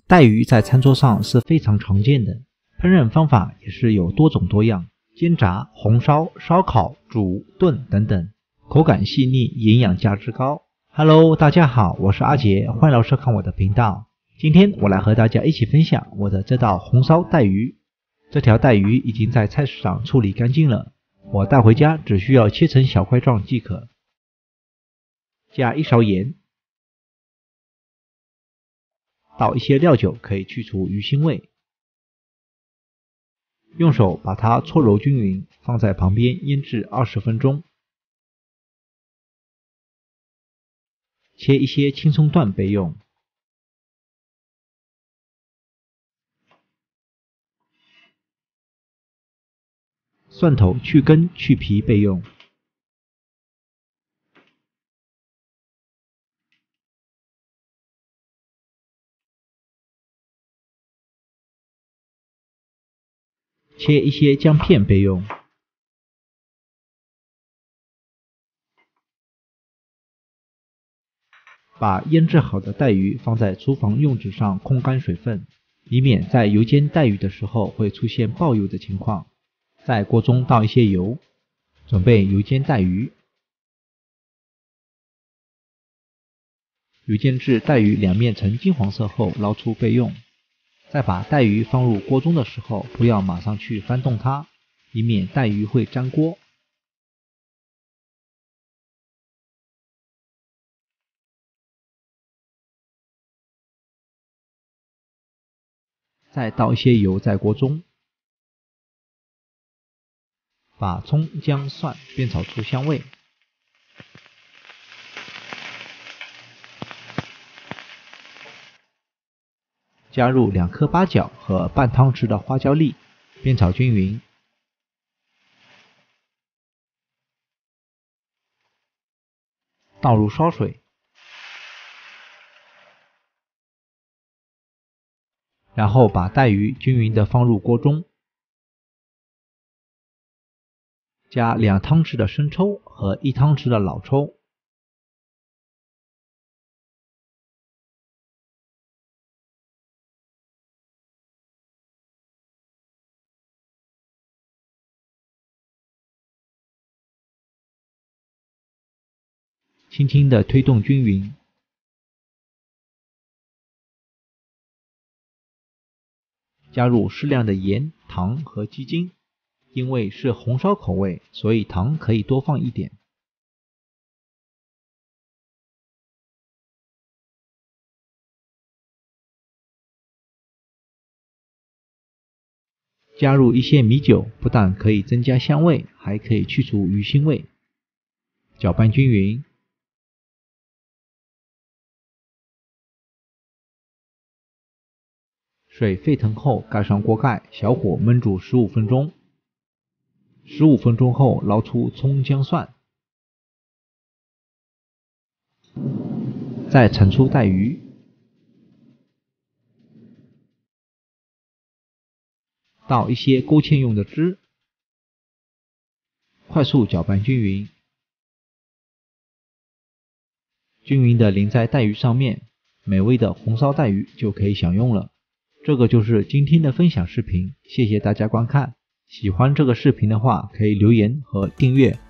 带鱼在餐桌上是非常常见的，烹饪方法也是有多种多样，煎炸、红烧、烧烤、煮、炖等等，口感细腻，营养价值高。Hello， 大家好，我是阿杰，欢迎来收看我的频道。今天我来和大家一起分享我的这道红烧带鱼。这条带鱼已经在菜市场处理干净了，我带回家只需要切成小块状即可。加1勺盐，倒一些料酒，可以去除鱼腥味。用手把它搓揉均匀，放在旁边腌制20分钟。切一些青葱段备用。蒜头去根去皮备用。切一些姜片备用。把腌制好的带鱼放在厨房用纸上控干水分，以免在油煎带鱼的时候会出现爆油的情况。在锅中倒一些油，准备油煎带鱼。油煎至带鱼两面呈金黄色后捞出备用。在把带鱼放入锅中的时候，不要马上去翻动它，以免带鱼会粘锅。再倒一些油在锅中，把葱、姜、蒜煸炒出香味。加入2颗八角和半汤匙的花椒粒，煸炒均匀。倒入烧水，然后把带鱼均匀地放入锅中，加2汤匙的生抽和1汤匙的老抽。轻轻地推动均匀，加入适量的盐、糖和鸡精，因为是红烧口味，所以糖可以多放一点。加入一些米酒，不但可以增加香味，还可以去除鱼腥味。搅拌均匀。水沸腾后盖上锅盖，小火焖煮15分钟。15分钟后捞出葱姜蒜，再盛出带鱼，倒一些勾芡用的汁，快速搅拌均匀，均匀的淋在带鱼上面，美味的红烧带鱼就可以享用了。这个就是今天的分享视频，谢谢大家观看。喜欢这个视频的话，可以留言和订阅。